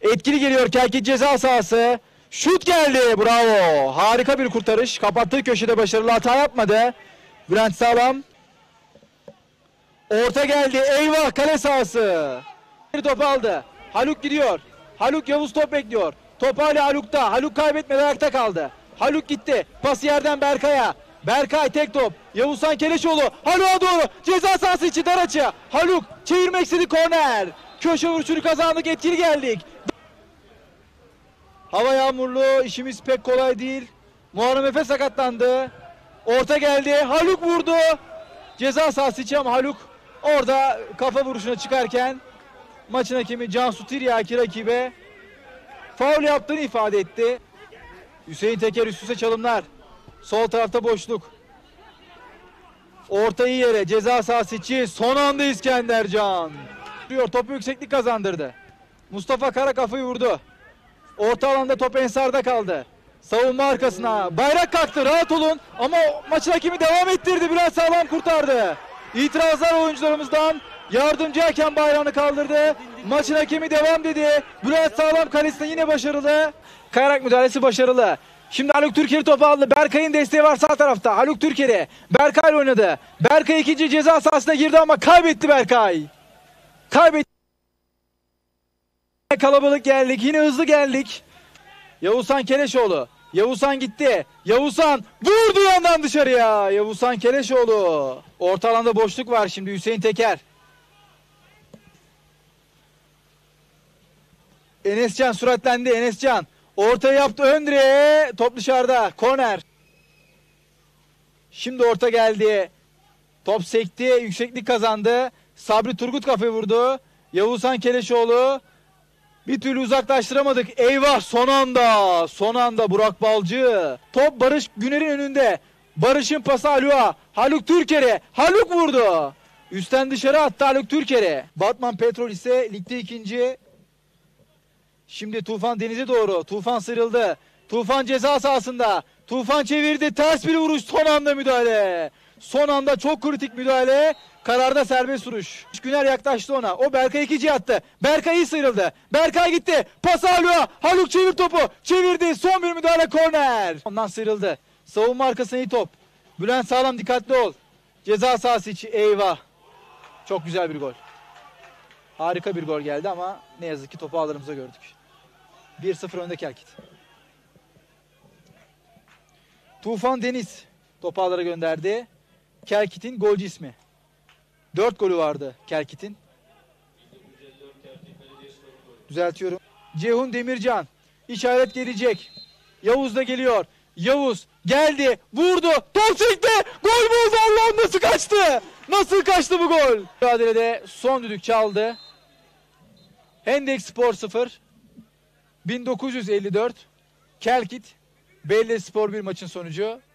Etkili geliyor Kelkit ceza sahası. Şut geldi. Bravo. Harika bir kurtarış. Kapattığı köşede başarılı, hata yapmadı. Bülent Sağlam. Orta geldi. Eyvah, kale sahası. Bir top aldı. Haluk gidiyor. Haluk, Yavuz top bekliyor. Top hala Haluk'ta. Haluk kaybetmedi, ayakta kaldı. Haluk gitti. Pas yerden Berkay'a. Berkay tek top. Yavuzhan Keleşoğlu. Haluk'a doğru. Ceza sahası içi dar açı. Haluk çevirmek istedi, korner. Köşe vuruşunu kazandık. Etkili geldik. Hava yağmurlu. İşimiz pek kolay değil. Muharrem Efe sakatlandı. Orta geldi. Haluk vurdu. Ceza sahası içi ama Haluk orada kafa vuruşuna çıkarken maçın hakemi Cansu Tiryaki rakibe faul yaptığını ifade etti. Hüseyin Teker üst üste çalımlar. Sol tarafta boşluk. Ortayı yere, ceza sahası içi son anda İskendercan. Topu yükseklik kazandırdı. Mustafa Kara kafayı vurdu. Orta alanda top Ensar'da kaldı. Savunma arkasına. Bayrak kalktı, rahat olun. Ama maçın hakemi devam ettirdi. Bülent Sağlam kurtardı. İtirazlar oyuncularımızdan. Yardımcı hakem bayrağını kaldırdı. Maçın hakemi devam dedi. Bülent Sağlam kalesinde yine başarılı. Kayarak müdahalesi başarılı. Şimdi Haluk Türker'i topu aldı. Berkay'ın desteği var sağ tarafta. Haluk Türker'i. Berkay oynadı. Berkay ikinci ceza sahasına girdi ama kaybetti Berkay. Kaybetti. Kalabalık geldik. Yine hızlı geldik. Yavuzhan Keleşoğlu. Yavuzhan gitti. Yavuzhan vurdu yandan dışarıya. Yavuzhan Keleşoğlu. Orta alanda boşluk var şimdi. Hüseyin Teker. Enescan süratlendi. Enescan. Ortayı yaptı ön direğe. Top dışarıda. Korner. Şimdi orta geldi. Top sekti. Yükseklik kazandı. Sabri Turgut kafayı vurdu. Yavuzhan Keleşoğlu. Bir türlü uzaklaştıramadık. Eyvah, son anda. Son anda Burak Balcı. Top Barış Güner'in önünde. Barış'ın pası Haluk'a. Haluk Türker'e. Haluk vurdu. Üstten dışarı attı Haluk Türker'e. Batman Petrol ise ligde ikinci. Şimdi Tufan denize doğru. Tufan sıyrıldı. Tufan ceza sahasında. Tufan çevirdi. Ters bir vuruş. Son anda müdahale. Son anda çok kritik müdahale. Kararda serbest vuruş. Güner yaklaştı ona. O Berkay ikinciye attı. Berkay iyi sıyrıldı. Berkay gitti. Pas Haluk'a. Haluk çevir topu. Çevirdi. Son bir müdahale, korner. Ondan sıyrıldı. Savunma arkasına iyi top. Bülent Sağlam dikkatli ol. Ceza sahası içi. Eyvah. Çok güzel bir gol. Harika bir gol geldi ama ne yazık ki topu ağlarımıza gördük. 1-0 önde Kelkit. Tufan Deniz topu ağlara gönderdi. Kelkit'in golcü ismi. 4 golü vardı Kelkit'in. Düzeltiyorum. Ceyhun Demircan. İşaret gelecek. Yavuz da geliyor. Yavuz geldi. Vurdu. Top çekti. Gol buldu. Allah'ım, nasıl kaçtı? Nasıl kaçtı bu gol? Mücadelede son düdük çaldı. Hendek Spor 0. 1954. Kelkit Belediyespor 1 maçın sonucu.